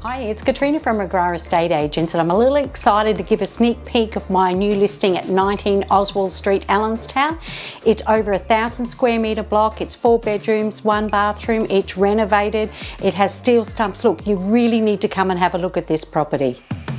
Hi, it's Katrina from McGrath Estate Agents, and I'm a little excited to give a sneak peek of my new listing at 19 Oswald Street, Allenstown. It's over 1,000 square metre block, it's 4 bedrooms, 1 bathroom, it's renovated, it has steel stumps. Look, you really need to come and have a look at this property.